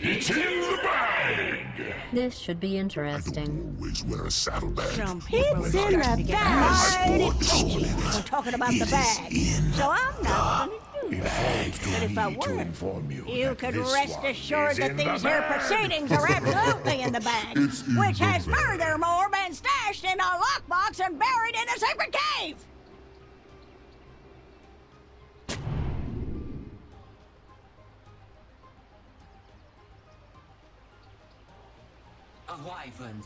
It's in the bag! This should be interesting. Always wear a saddlebag. Some people It's are in starting the to get bag. mighty touchy when talking about the bag. So I'm not gonna do that. But if I to were, inform you, you that could this rest one assured is that in the these here bag. proceedings are absolutely in the bag, It's in which the has bag. furthermore been stashed in a lockbox and buried in a secret cave. A wyvern.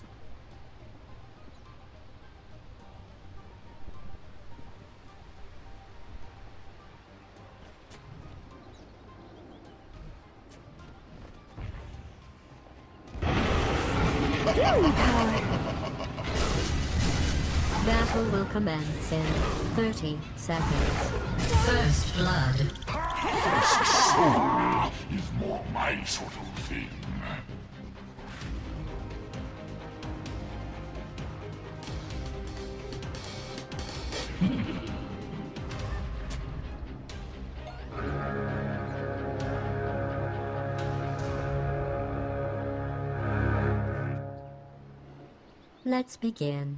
Healing power. Battle will commence in 30 seconds. First blood. Soul is more my sort of thing. Let's begin.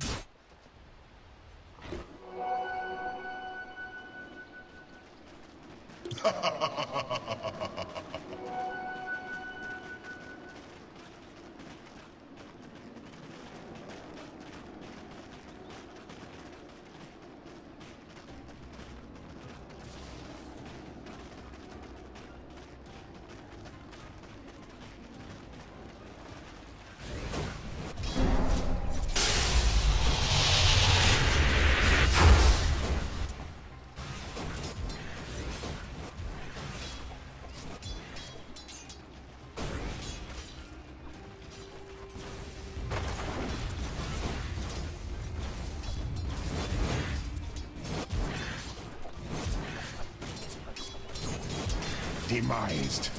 Demised.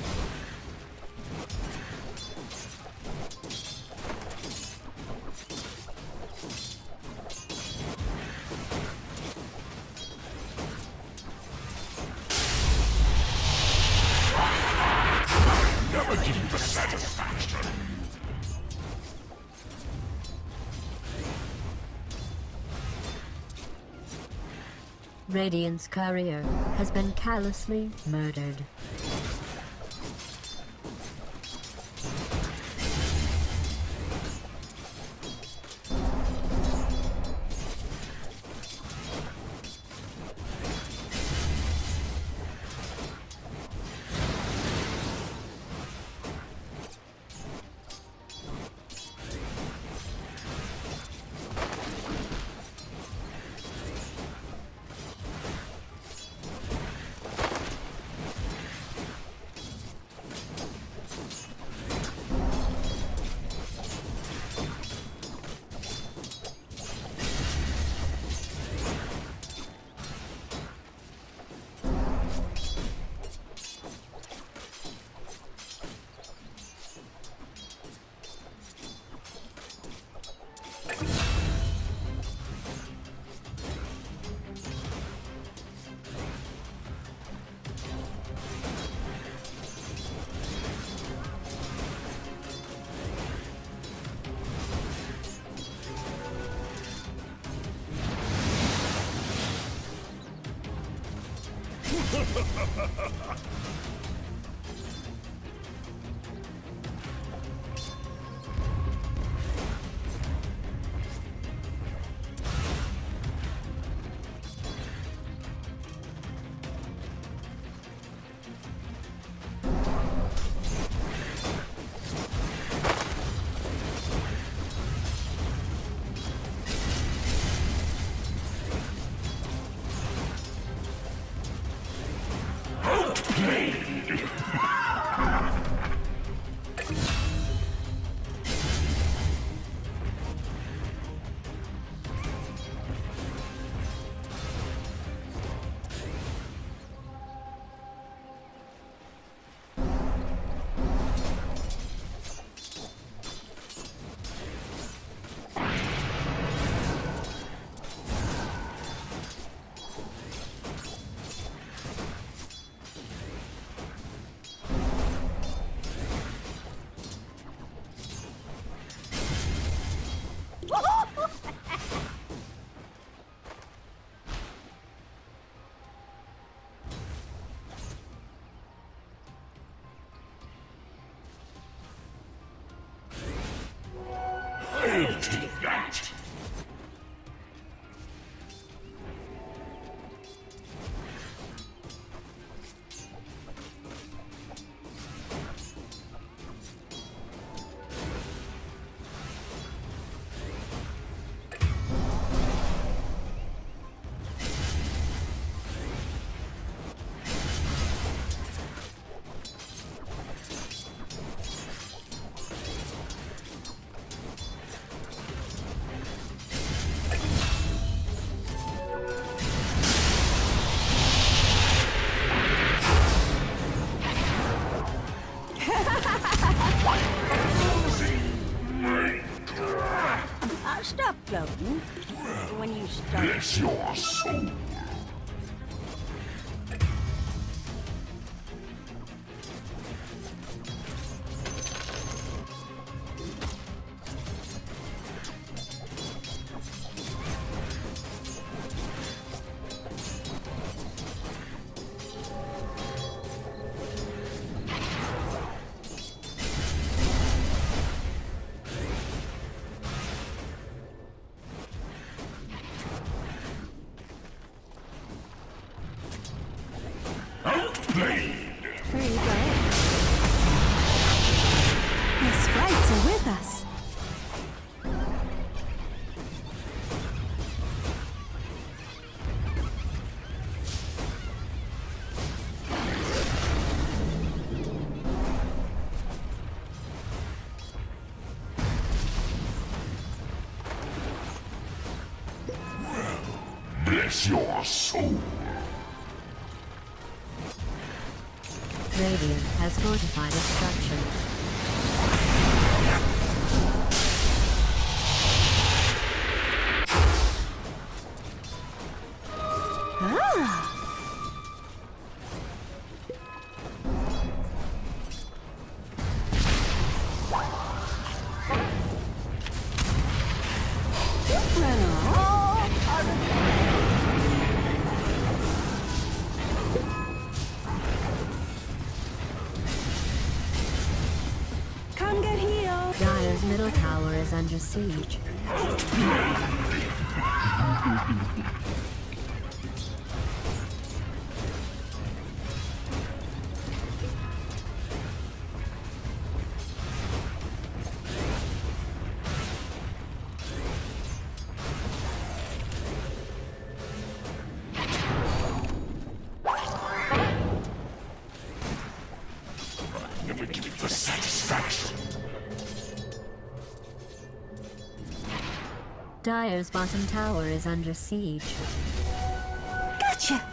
Never give you the satisfaction. Radiant's courier has been callously murdered. Stop floating. When you start. Bless your soul. Outplayed! Where are you going? The sprites are with us. Bless your soul. Radiant has fortified its structures. Come get healed. Dire's middle tower is under siege. Never give it the satisfaction. Dire's bottom tower is under siege. Gotcha.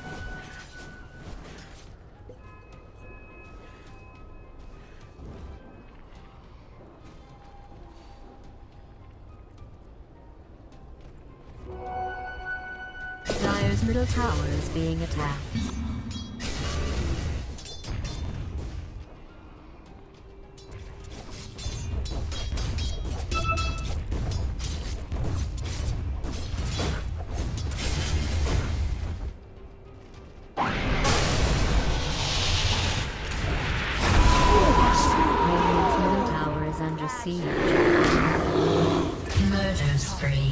Dire's middle tower is being attacked. Radiant's middle tower is under siege. Murder spree.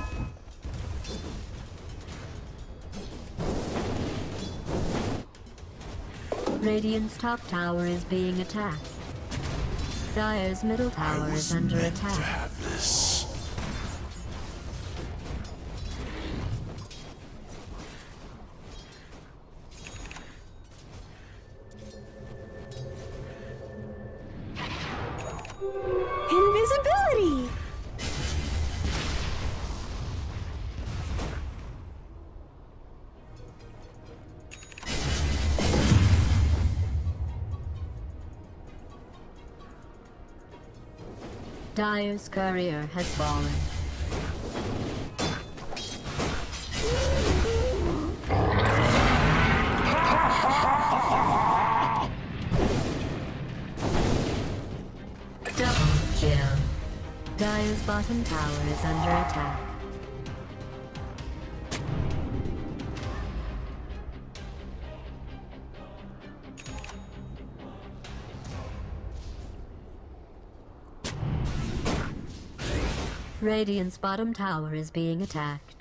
Radiant's top tower is being attacked. Dire's middle tower is under attack. Have this. Invisibility. Dire's courier has fallen. Double kill. Dire's bottom tower is under attack. Radiant's bottom tower is being attacked.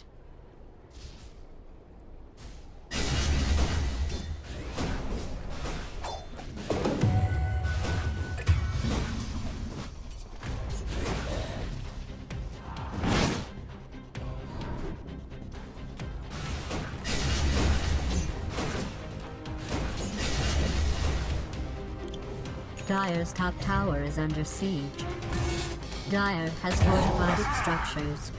Dire's top tower is under siege. Dire has fortified its structures.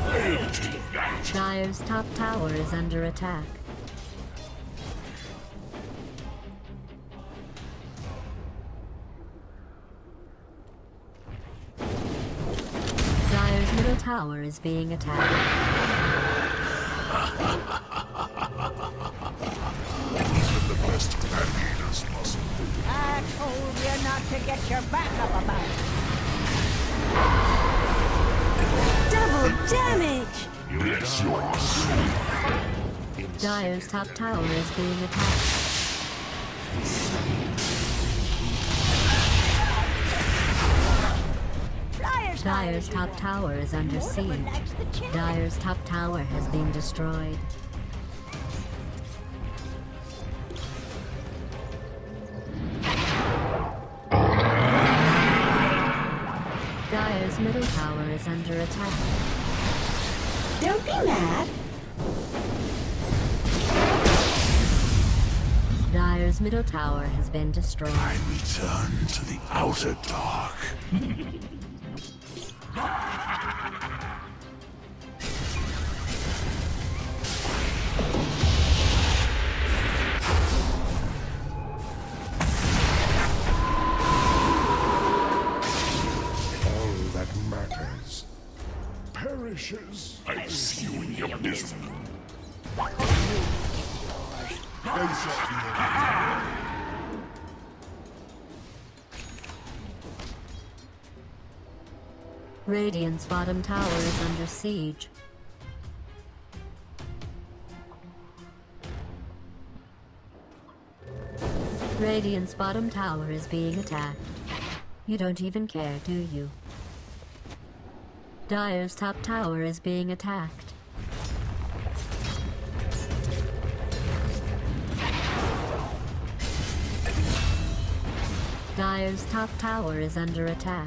Dire's top tower is under attack. tower is being attacked. Even the best gladiators must do. I told you not to get your back up about it. Double damage! Bless your soul. Dire's top tower is being attacked. Dire's top tower is under siege. Dire's top tower has been destroyed. Dire's middle tower is under attack. Don't be mad. Dire's middle tower has been destroyed. I return to the outer dark. All that matters perishes. I see you in your misery. Radiant's bottom tower is under siege. Radiant's bottom tower is being attacked. You don't even care, do you? Dire's top tower is being attacked. Dire's top tower is under attack.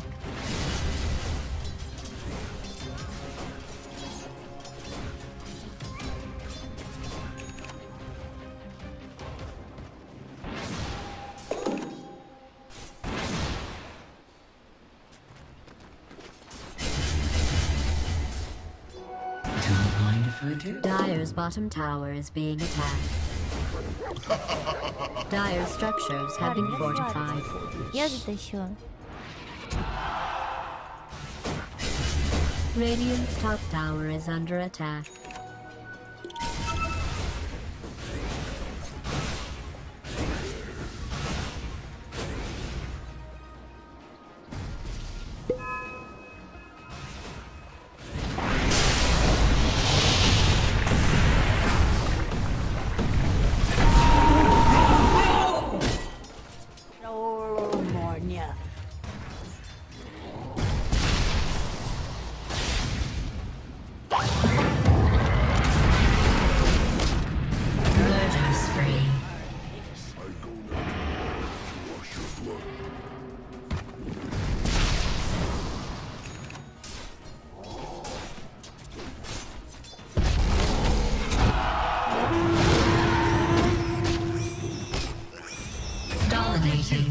Don't mind if I do. Dire's bottom tower is being attacked. Dire's structures have been fortified. Я затащу. Radiant's top tower is under attack. Oh, Mornia. Murder spree. I go now to wash your blood. Dominating.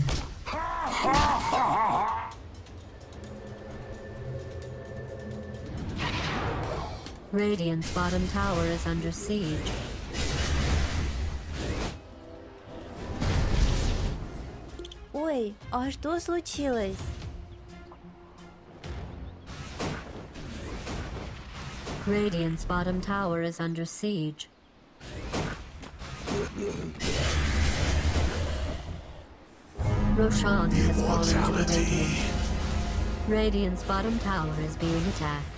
Radiant's bottom tower is under siege. Ой, а что случилось? Radiant's bottom tower is under siege. Roshan has fallen to the Radiant. Radiant's bottom tower is being attacked.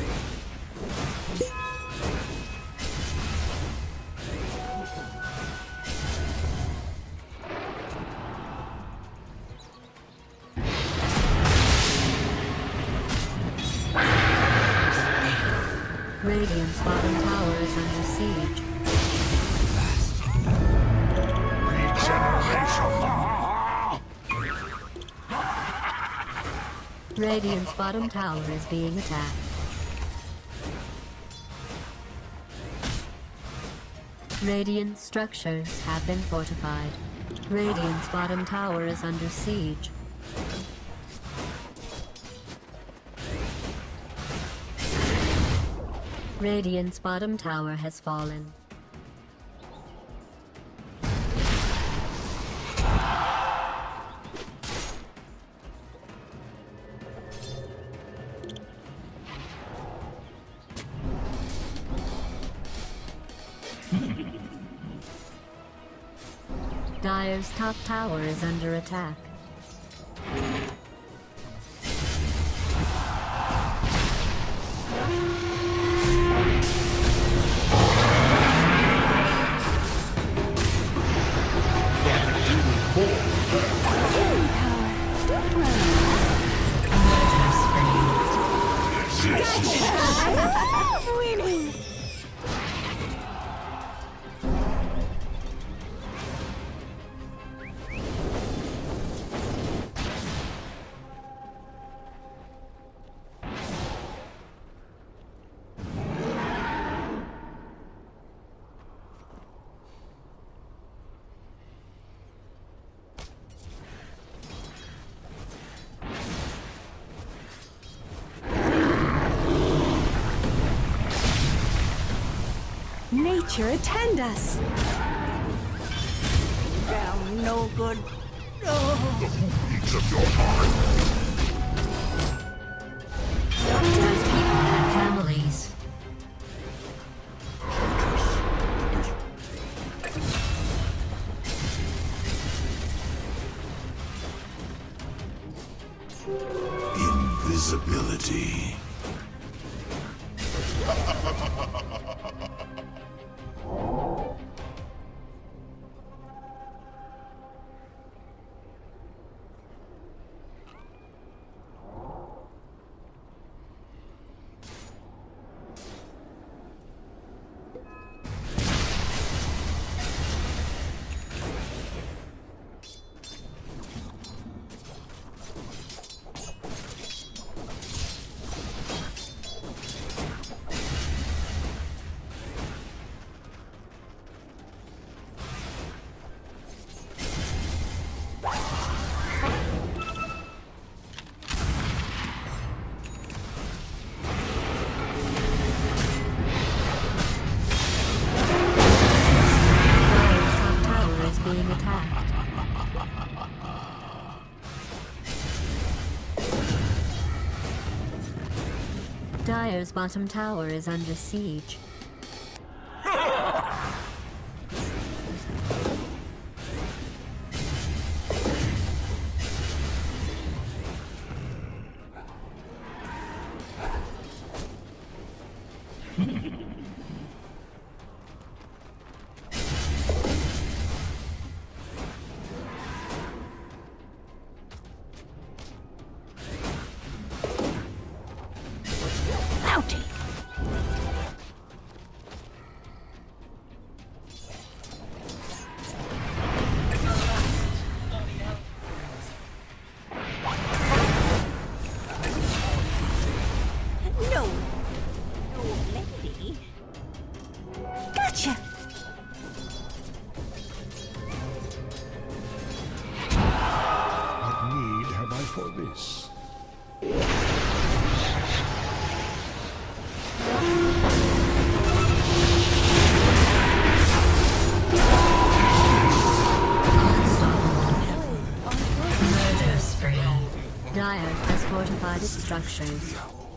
Radiant's bottom tower is under siege. Radiant's bottom tower is being attacked. Radiant structures have been fortified. Radiant's bottom tower is under siege. Radiant's bottom tower has fallen. Dire's top tower is under attack. Winning. Nature attend us. Down, no good. Each of your heart. Those people have families. Invisibility. Dire's bottom tower is under siege. Gotcha. What need have I for this? Murder spree. Dire has fortified its structures.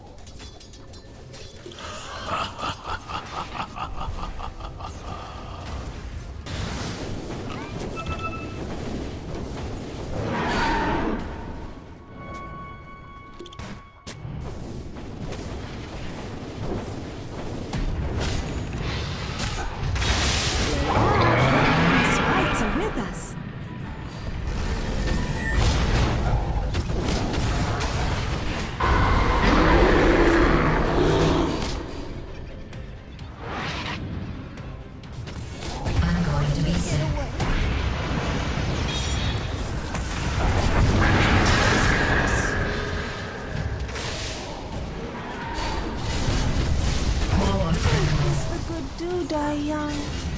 Sprites are with us. I'm going to be sick. More criminals. The good do die young.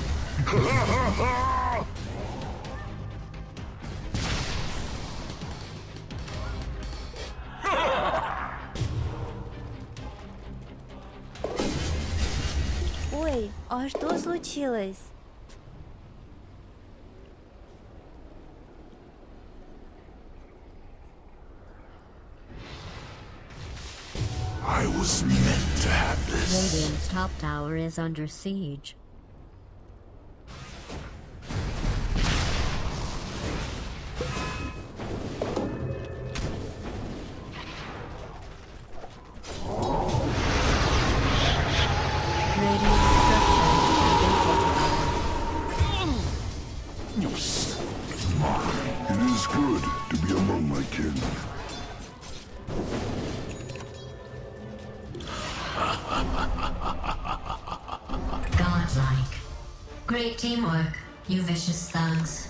Ой, а что случилось? I was meant to have this. Radiant's top tower is under siege. awaken. Godlike. Great teamwork, you vicious thugs.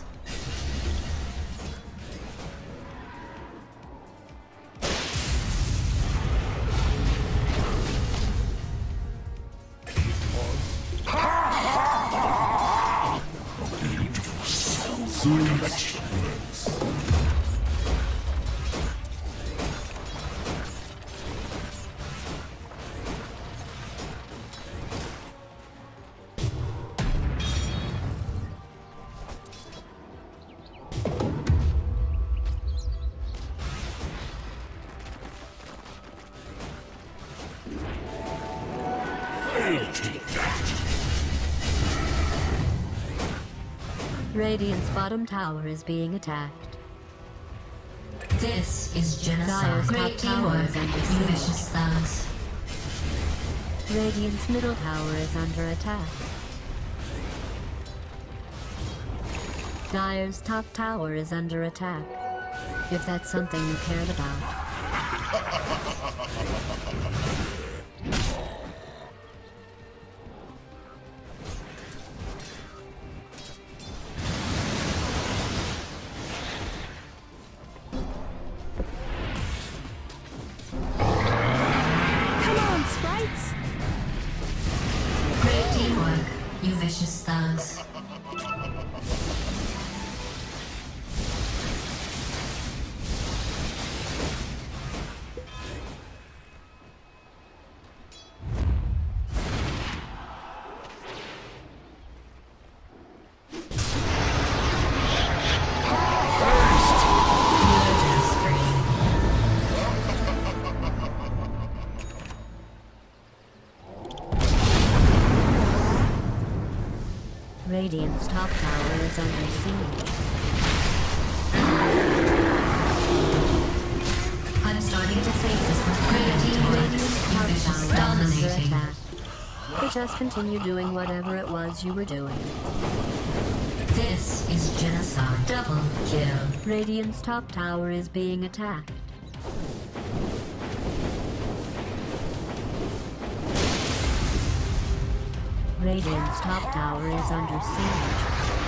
Radiant's bottom tower is being attacked. This is genocide. Dire's Great top tower teamwork, is under you siege. vicious thugs. Radiant's middle tower is under attack. Dire's top tower is under attack. If that's something you cared about. Come on, sprites! Great teamwork, you vicious thugs. Murder spree. Radiant's top tower is under siege. I'm starting to think this was great teamwork, Radiant's you top vicious tower is under dominating. attack. But just continue doing whatever it was you were doing. This is genocide. Double kill. Radiant's top tower is being attacked. Radiant's top tower is under siege.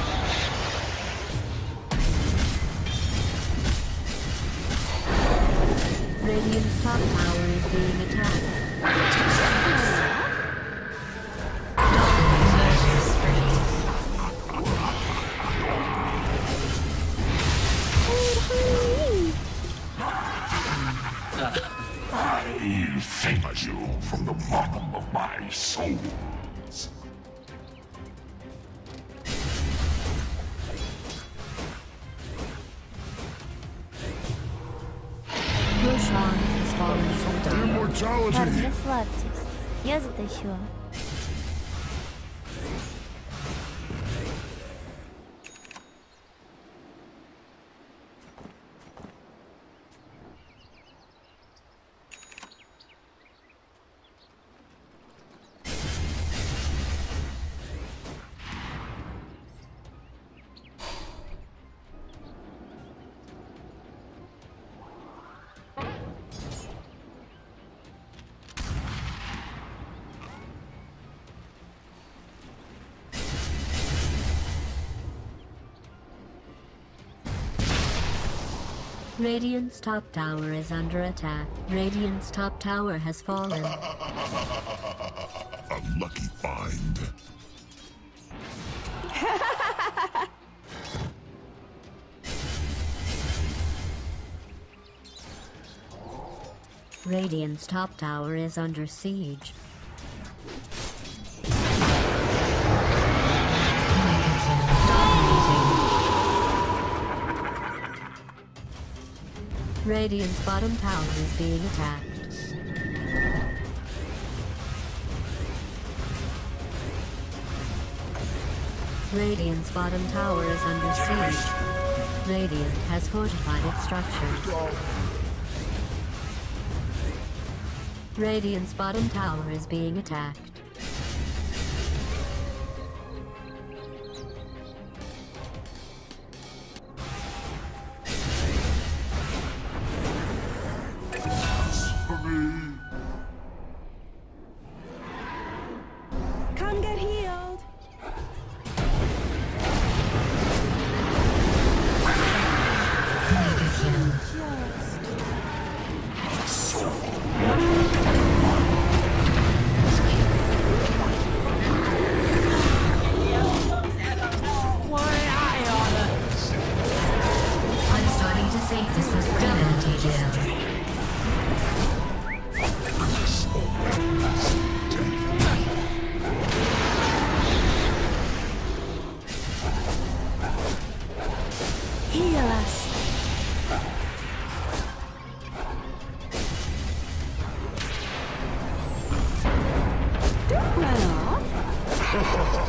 Radiant's top tower is being attacked. Murder spree. I thank you from the bottom of my soul. Roshan has fallen from Dark. Immortality! Ладно, расслабьтесь. Я затащу. Radiant's top tower is under attack. Radiant's top tower has fallen. A lucky find. Radiant's top tower is under siege. Radiant's bottom tower is being attacked. Radiant's bottom tower is under siege. Radiant has fortified its structures. Radiant's bottom tower is being attacked.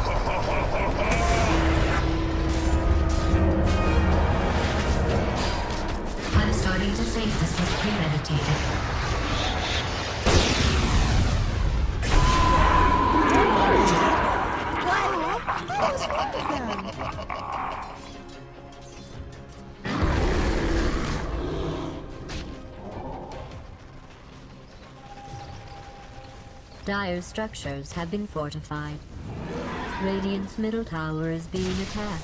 I'm starting to think this was premeditated. Dire's structures have been fortified. Radiant's middle tower is being attacked.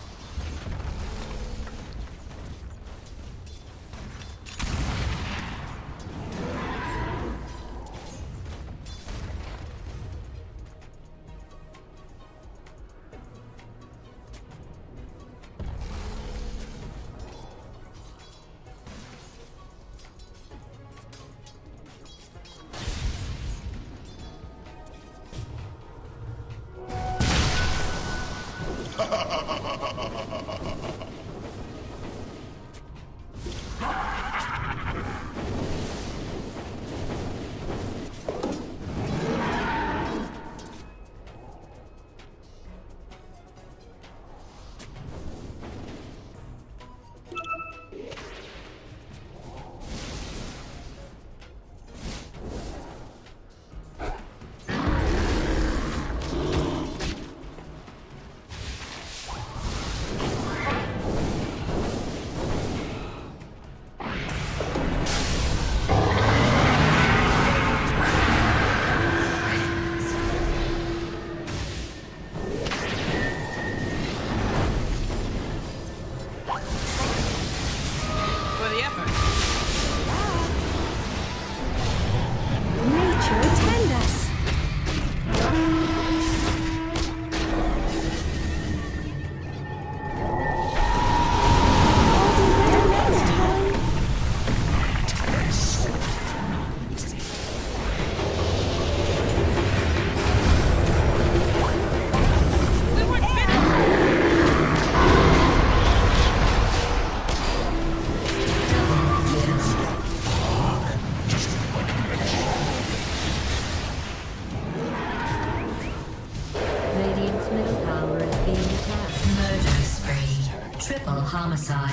Homicide.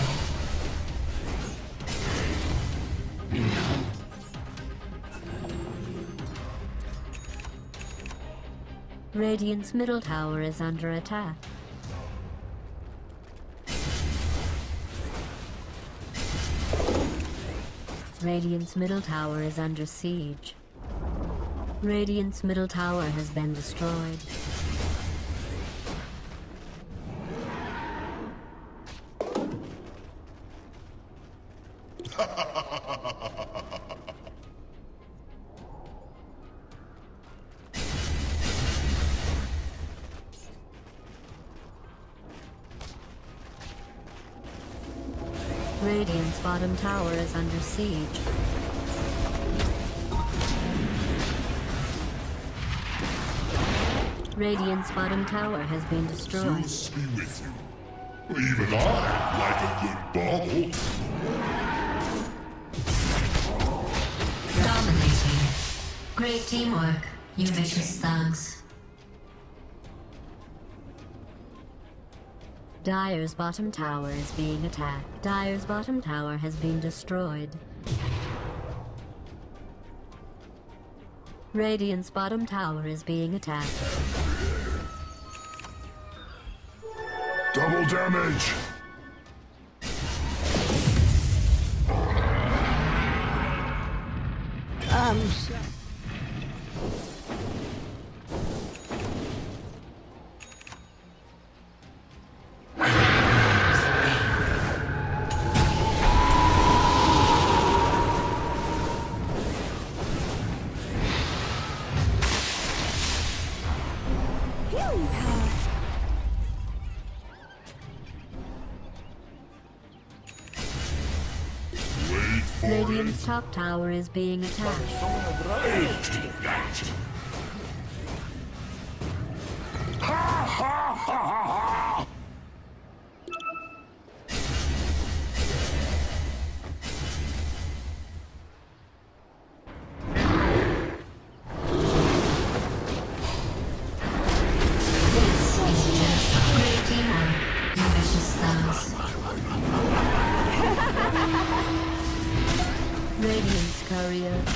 Radiant's middle tower is under attack. Radiant's middle tower is under siege. Radiant's middle tower has been destroyed. Radiant's bottom tower is under siege. Radiant's bottom tower has been destroyed. Zeus be with you. Even I like a good bauble. Dominating. Great teamwork, you vicious thugs. Dire's bottom tower is being attacked. Dire's bottom tower has been destroyed. Radiant's bottom tower is being attacked. Double damage! Radiant's top tower is being attacked.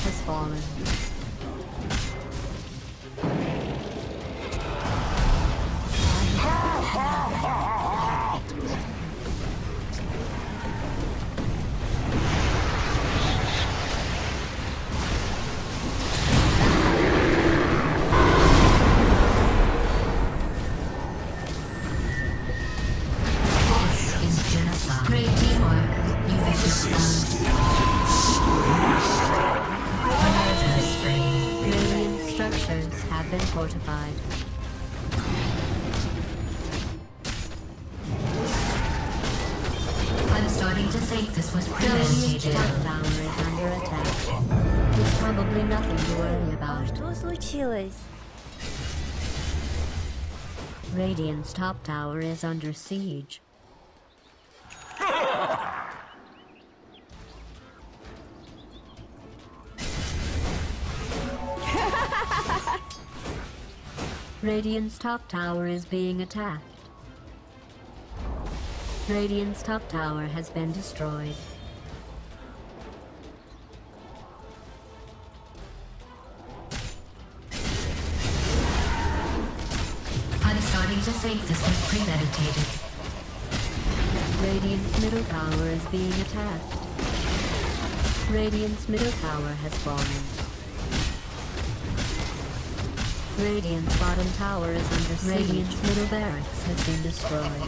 has fallen. Great teamwork. You vicious thugs. Murder spree. Radiant structures have been fortified. I'm starting to think this was Radiant's premeditated. top tower is under attack. It's probably nothing to worry about. Что случилось? Radiant's top tower is under siege. Radiant's top tower is being attacked. Radiant's top tower has been destroyed. I'm starting to think this was premeditated. Radiant's middle tower is being attacked. Radiant's middle tower has fallen. Radiant's bottom tower is under siege. Radiant's middle barracks has been destroyed.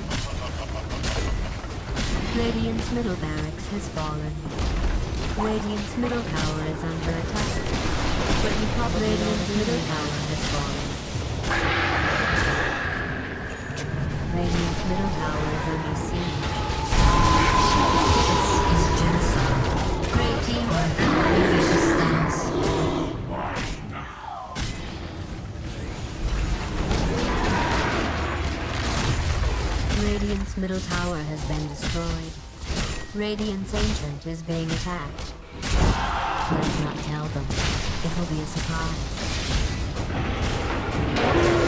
Radiant's middle barracks has fallen. Radiant's middle tower is under attack. But you probably Radiant's middle tower has fallen. Radiant's middle tower is under siege. This is genocide. Great teamwork. You vicious thugs. Radiant's middle tower has been destroyed. Radiant's ancient is being attacked. Let's not tell them. It will be a surprise.